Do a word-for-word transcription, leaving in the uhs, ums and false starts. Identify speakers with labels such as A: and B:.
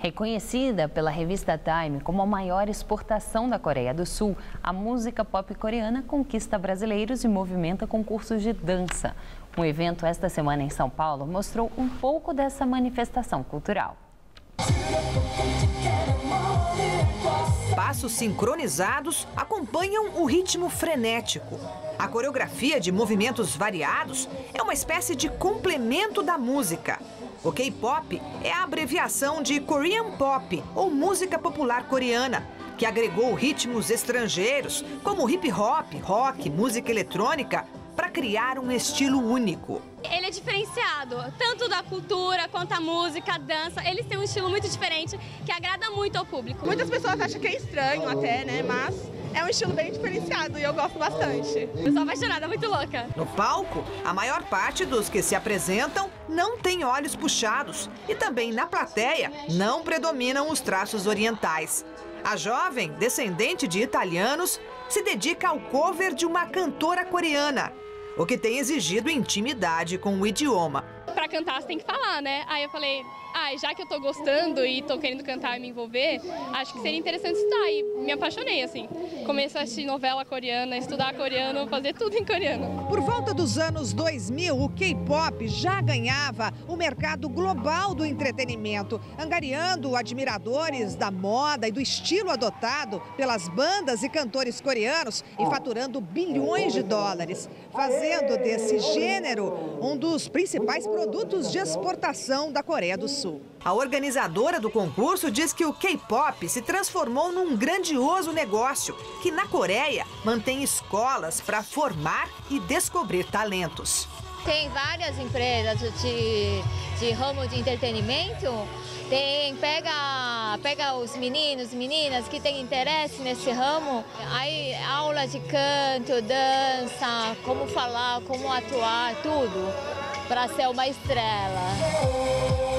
A: Reconhecida pela revista Time como a maior exportação da Coreia do Sul, a música pop coreana conquista brasileiros e movimenta concursos de dança. Um evento esta semana em São Paulo mostrou um pouco dessa manifestação cultural.
B: Passos sincronizados acompanham o ritmo frenético. A coreografia de movimentos variados é uma espécie de complemento da música. O K-pop é a abreviação de Korean Pop, ou música popular coreana, que agregou ritmos estrangeiros, como hip hop, rock, música eletrônica, para criar um estilo único.
C: Ele é diferenciado, tanto da cultura quanto a música, a dança. Eles têm um estilo muito diferente que agrada muito ao público.
D: Muitas pessoas acham que é estranho até, né? Mas é um estilo bem diferenciado e eu gosto bastante.
C: Eu sou apaixonada, muito louca.
B: No palco, a maior parte dos que se apresentam não tem olhos puxados e também na plateia não predominam os traços orientais. A jovem, descendente de italianos, se dedica ao cover de uma cantora coreana, o que tem exigido intimidade com o idioma.
C: Pra cantar você tem que falar, né? Aí eu falei, ah, já que eu tô gostando e tô querendo cantar e me envolver, acho que seria interessante estudar. E me apaixonei, assim. Comecei a assistir novela coreana, estudar coreano, fazer tudo em coreano.
E: Por volta dos anos dois mil, o K-pop já ganhava o mercado global do entretenimento, angariando admiradores da moda e do estilo adotado pelas bandas e cantores coreanos e faturando bilhões de dólares, fazendo desse gênero um dos principais produtos de exportação da Coreia do Sul.
B: A organizadora do concurso diz que o K-pop se transformou num grandioso negócio, que na Coreia mantém escolas para formar e descobrir talentos.
F: Tem várias empresas de, de ramo de entretenimento. Tem, pega, pega os meninos, meninas que têm interesse nesse ramo, aí aula de canto, dança, como falar, como atuar, tudo, para ser uma estrela.